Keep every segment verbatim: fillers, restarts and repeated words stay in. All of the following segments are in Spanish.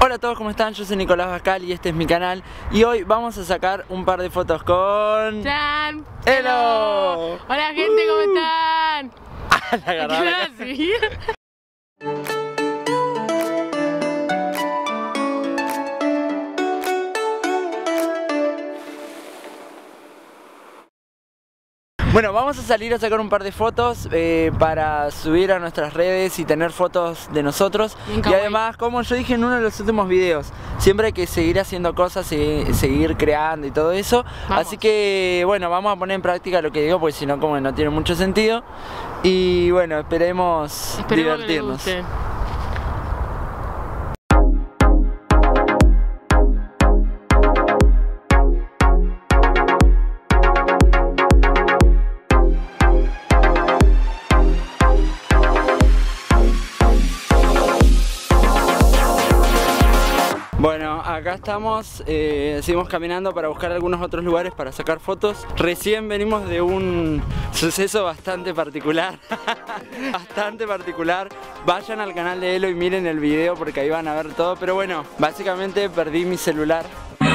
Hola a todos, ¿cómo están? Yo soy Nicolás Bascal y este es mi canal. Y hoy vamos a sacar un par de fotos con... ¡Chan! ¡Elo! Hola gente, ¿cómo están? Ah, la agarraba. ¿Sí? Bueno, vamos a salir a sacar un par de fotos eh, para subir a nuestras redes y tener fotos de nosotros. Bien, y además, como yo dije en uno de los últimos videos, siempre hay que seguir haciendo cosas, y seguir creando y todo eso. Vamos. Así que, bueno, vamos a poner en práctica lo que digo, porque si no, como no tiene mucho sentido. Y bueno, esperemos, Esperemos divertirnos. que les guste. Bueno, acá estamos, eh, seguimos caminando para buscar algunos otros lugares para sacar fotos. Recién venimos de un suceso bastante particular, bastante particular. Vayan al canal de Elo y miren el video porque ahí van a ver todo. Pero bueno, básicamente perdí mi celular.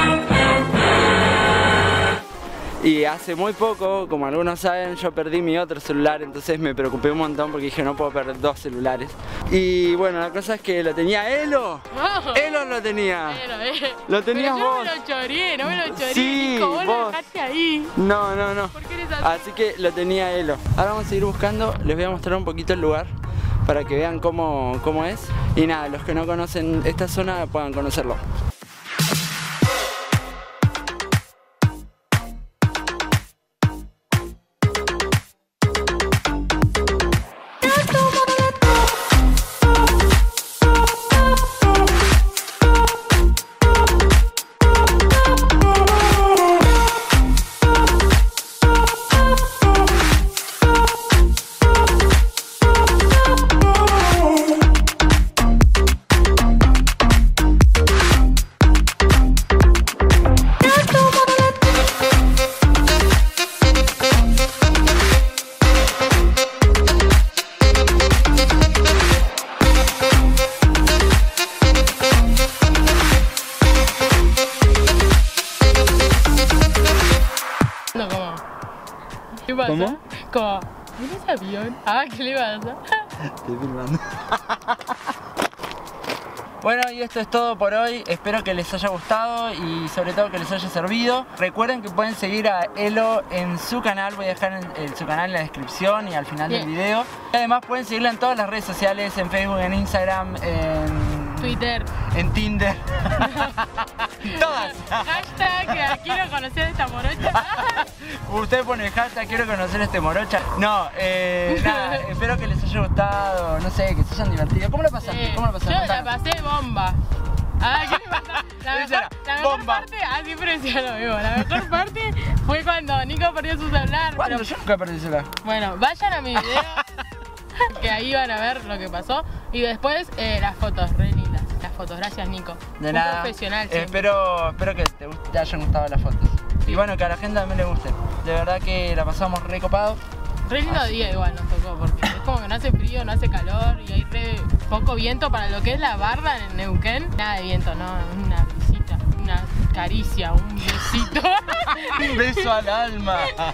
Y hace muy poco, como algunos saben, yo perdí mi otro celular, entonces me preocupé un montón porque dije no puedo perder dos celulares. Y bueno, la cosa es que lo tenía Elo. Oh. Elo lo tenía. Pero, eh. Lo tenías Pero yo vos. no me lo choreé, no me lo choreé. Sí, Nico, vos, vos. lo dejaste ahí. No, no, no. ¿Por qué eres así? Así que lo tenía Elo. Ahora vamos a seguir buscando, les voy a mostrar un poquito el lugar para que vean cómo, cómo es. Y nada, los que no conocen esta zona puedan conocerlo. ¿Cómo? ¿Qué pasa? ¿Cómo? ¿Cómo? ¿Mira ese avión? Ah, ¿qué le pasa? Estoy filmando. Bueno, y esto es todo por hoy. Espero que les haya gustado y sobre todo que les haya servido. Recuerden que pueden seguir a Elo en su canal. Voy a dejar en, en su canal en la descripción y al final Bien. del video. Y además pueden seguirla en todas las redes sociales, en Facebook, en Instagram, en Twitter. en Tinder. Todas. Hashtag, quiero conocer esta morocha. Usted pone el hashtag quiero conocer a este morocha. No, eh, nada, espero que les haya gustado, no sé, que se hayan divertido. ¿Cómo lo pasaste? Eh, ¿Cómo lo pasaste? yo la Contanos. pasé bomba. Ah, ¿qué le pasa? La Esa mejor, era, la mejor bomba. parte, ah, siempre decía lo mismo. La mejor parte fue cuando Nico perdió su celular. ¿Cuándo? pero- Yo nunca perdí el celular. Bueno, vayan a mi video, que ahí van a ver lo que pasó. Y después eh, las fotos, re lindas. Las fotos, gracias Nico. De Un nada. profesional siempre. Espero, espero que te, gust- te hayan gustado las fotos. Sí. Y bueno, que a la gente también le guste. De verdad que la pasamos re copado. Re lindo día igual nos tocó, porque es como que no hace frío, no hace calor y hay re poco viento para lo que es la barra en Neuquén. Nada de viento, no, una visita, una caricia, un besito. Un beso al alma.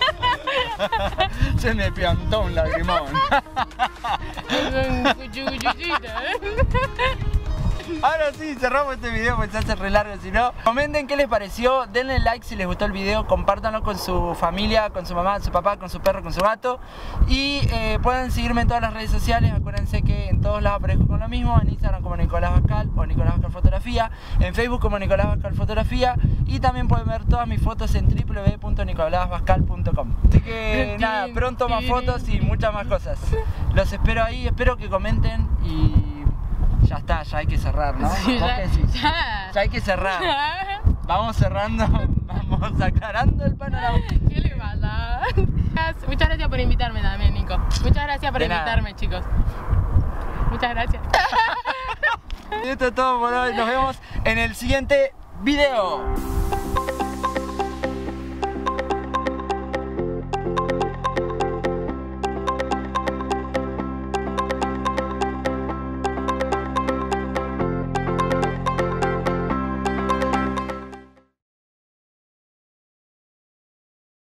Se me piantó un lagrimón. Un cuchucuchuchito, ¿eh? Ahora sí, cerramos este video porque se hace re largo, si no. Comenten qué les pareció, denle like si les gustó el video, compártanlo con su familia, con su mamá, su papá, con su perro, con su gato. Y eh, pueden seguirme en todas las redes sociales, acuérdense que en todos lados aparezco con lo mismo, en Instagram como Nicolás Bascal o Nicolás Bascal Fotografía, en Facebook como Nicolás Bascal Fotografía y también pueden ver todas mis fotos en w w w punto nicolás bascal punto com. Así que nada, pronto más fotos y muchas más cosas. Los espero ahí, espero que comenten y... Ya está, ya hay que cerrar, ¿no? Sí, ¿Vos ya, qué decís? ya. Ya hay que cerrar. Vamos cerrando, vamos aclarando el panorama. ¿Qué le pasa? Muchas gracias por invitarme también, Nico. Muchas gracias por De nada. invitarme, chicos. Muchas gracias. Y esto es todo por hoy, nos vemos en el siguiente video.